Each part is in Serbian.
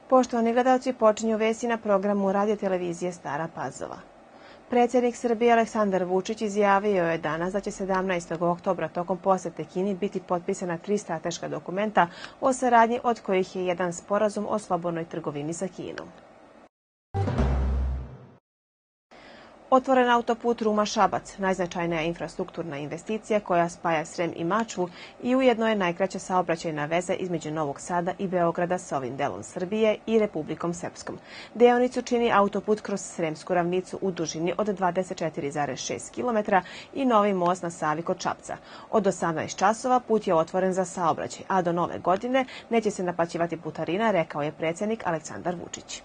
Poštovani gledalci, počinju vesti na programu radio-televizije Stara Pazova. Predsjednik Srbije Aleksandar Vučić izjavio je danas da će 17. oktobra tokom posete Kini biti potpisana 3 strateška dokumenta o saradnji, od kojih je jedan sporazum o slobodnoj trgovini sa Kinom. Otvoren autoput Ruma-Šabac, najznačajnija infrastrukturna investicija koja spaja Srem i Mačvu i ujedno je najkraća saobraćajna veza između Novog Sada i Beograda sa ovim delom Srbije i Republikom Srpskom. Deonicu čini autoput kroz Sremsku ravnicu u dužini od 24,6 km i novi most na Savi kod Šapca. Od 18 časova put je otvoren za saobraćaj, a do nove godine neće se naplaćivati putarina, rekao je predsjednik Aleksandar Vučić.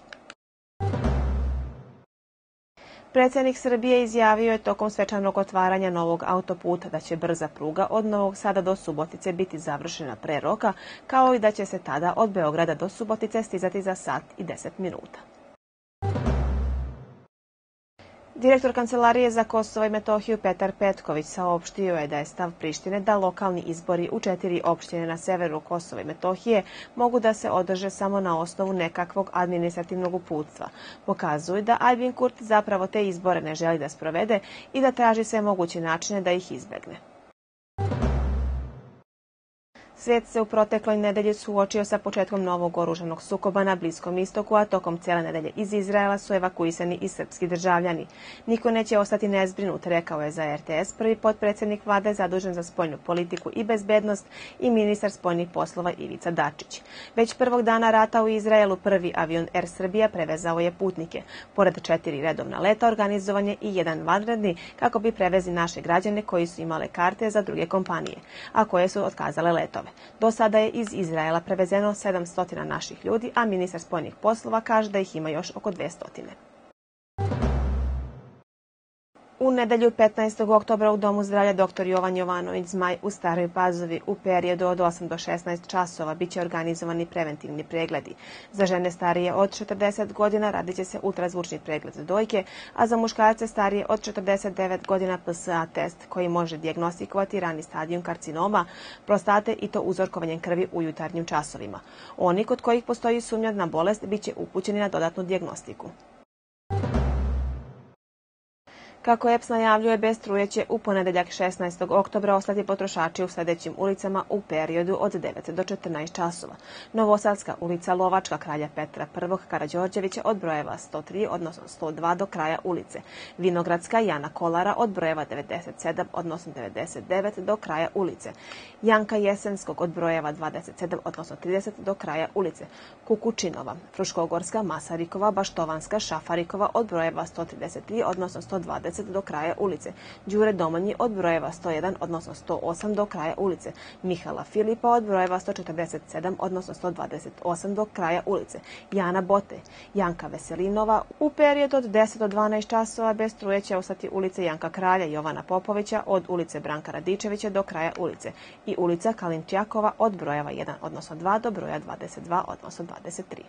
Predsjednik Srbije izjavio je tokom svečanog otvaranja novog autoputa da će brza pruga od Novog Sada do Subotice biti završena pre roka, kao i da će se tada od Beograda do Subotice stizati za sat i 10 minuta. Direktor Kancelarije za Kosovo i Metohiju Petar Petković saopštio je da je stav Prištine da lokalni izbori u 4 opštine na severu Kosova i Metohije mogu da se održe samo na osnovu nekakvog administrativnog uputstva. Pokazuju da Aljbin Kurti zapravo te izbore ne želi da sprovede i da traži sve moguće načine da ih izbegne. Svijet se u protekloj nedelji suočio sa početkom novog oružanog sukoba na Bliskom istoku, a tokom cijele nedelje iz Izraela su evakuisani i srpski državljani. Niko neće ostati nezbrinut, rekao je za RTS prvi potpredsjednik vlade zadužen za spoljnu politiku i bezbednost i ministar spoljnih poslova Ivica Dačić. Već prvog dana rata u Izraelu prvi avion Air Srbija prevezao je putnike. Pored 4 redovna leta organizovan je i jedan vanredni kako bi prevezli naše građane koji su imale karte za druge kompanije, a koje su otkazale letove. Do sada je iz Izraela prevezeno 700 naših ljudi, a ministar spoljnih poslova kaže da ih ima još oko 200. U nedelju 15. oktobra u Domu zdravlja dr. Jovan Jovanović Zmaj u Staroj Pazovi u periodu od 8 do 16 časova biće organizovani preventivni pregledi. Za žene starije od 40 godina radit će se ultrazvučni pregled za dojke, a za muškarce starije od 49 godina PSA test koji može dijagnostikovati rani stadijum karcinoma prostate i to uzorkovanjem krvi u jutarnjim časovima. Oni kod kojih postoji sumnja na bolest biće upućeni na dodatnu dijagnostiku. Kako EPS najavljuje, bez struje će u ponedeljak 16. oktobra ostati potrošači u sljedećim ulicama u periodu od 9 do 14 časova. Novosadska ulica Lovačka kralja Petra I. Karađorđevića od brojeva 103, odnosno 102 do kraja ulice. Vinogradska Jana Kolara od brojeva 97, odnosno 99 do kraja ulice. Janka Jesenskog od brojeva 27, odnosno 30 do kraja ulice. Kukučinova, Fruškogorska, Masarikova, Baštovanska, Šafarikova od brojeva 133, odnosno 120 do kraja ulice. Đure Domanji od brojeva 101, odnosno 108 do kraja ulice. Mihala Filipa od brojeva 147, odnosno 128 do kraja ulice. Jana Bote, Janka Veselinova u periodu od 10 do 12 časova bez struje će ostati ulice Janka Kralja Jovana Popovića od ulice Branka Radičevića do kraja ulice i ulica Kalinčjakova od brojeva 1, odnosno 2 do broja 22, odnosno 23.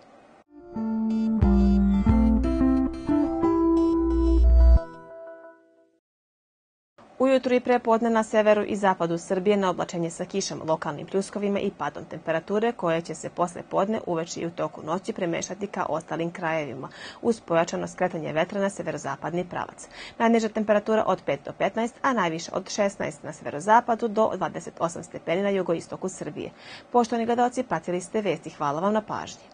Ujutru i prepodne na severu i zapadu Srbije na oblačenje sa kišom, lokalnim pljuskovima i padom temperature koje će se posle podne, uveče i u toku noći premešati ka ostalim krajevima uz pojačano skretanje vetra na severozapadni pravac. Najniža temperatura od 5 do 15, a najviša od 16 na severozapadu do 28 stepeni na jugoistoku Srbije. Poštovani gledalci, pratili ste vesti. Hvala vam na pažnji.